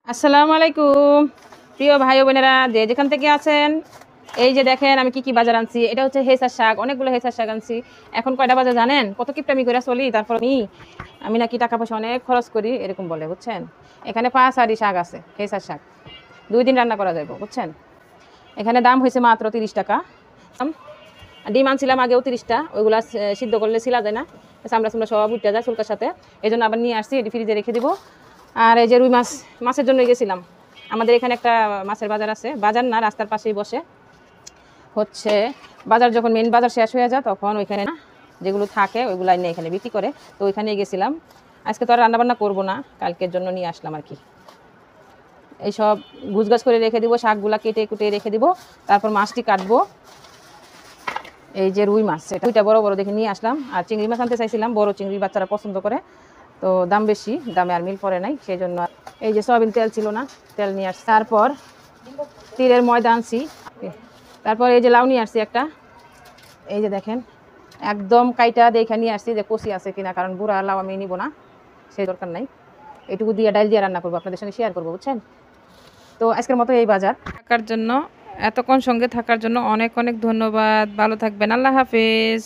আসসালামু আলাইকুম প্রিয় ভাই ও বোনেরা যে যেখান থেকে আছেন। এই যে দেখেন আমি কি কি বাজার আনছি। এটা হচ্ছে হেসার শাক, অনেকগুলো হেসার শাক আনছি। এখন কয়টা বাজার জানেন? কত কিপটামি করে চলি, তারপর আমি নাকি টাকা পয়সা অনেক খরচ করি এরকম বলে, বুঝছেন। এখানে 5 শাক আছে, হেসার শাক 2 দিন রান্না করা যাবে, বুঝছেন। এখানে দাম হয়েছে মাত্র 30 টাকা। ডিম আনছিলাম আগেও 30টা, ওইগুলা সিদ্ধ করলে ছিলা যায় না, চামড়া চামড়া সব উঠতে যায় চুলকার সাথে। এই জন্য আবার নিয়ে আসছি, এটি ফ্রিজে রেখে দিব। আর এই যে রুই মাছের জন্য গেছিলাম। আমাদের এখানে একটা মাছের বাজার আছে, বাজার না রাস্তার পাশেই বসে হচ্ছে। বাজার যখন মেন বাজার শেষ হয়ে যায় তখন ওইখানে না যেগুলো থাকে ওইগুলো নিয়ে এখানে বিক্রি করে, তো ওইখানে গেছিলাম। আজকে তো আর রান্নাবান্না করবো না, কালকের জন্য নিয়ে আসলাম আর কি। এইসব গুছগাছ করে রেখে দিব, শাকগুলা কেটে কুটে রেখে দিব, তারপর মাছটি কাটবো। এই যে রুই মাছ, এটা দুইটা বড় বড় দেখে নিয়ে আসলাম। আর চিংড়ি মাছ আনতে চাইছিলাম, বড় চিংড়ি বাচ্চারা পছন্দ করে, তো দাম বেশি, দামে আর মিল পড়ে নাই, সেই জন্য। এই যে সয়াবিন তেল ছিল না, তেল নিয়ে আসছি। তারপর তিলের ময়দা আনছি। তারপর এই যে লাউ নিয়ে আসছি একটা, এই যে দেখেন একদম কাইটা দেখে নিয়ে আসছি যে কষি আছে কিনা, কারণ বুড়া লাউ আমি নিব না, সেই দরকার নাই। এটুকু দিয়ে ডাল দিয়ে রান্না করবো, আপনাদের সঙ্গে শেয়ার করবো, বুঝছেন। তো আজকের মতো এই বাজার থাকার জন্য, এতক্ষণ সঙ্গে থাকার জন্য অনেক অনেক ধন্যবাদ। ভালো থাকবেন, আল্লাহ হাফেজ।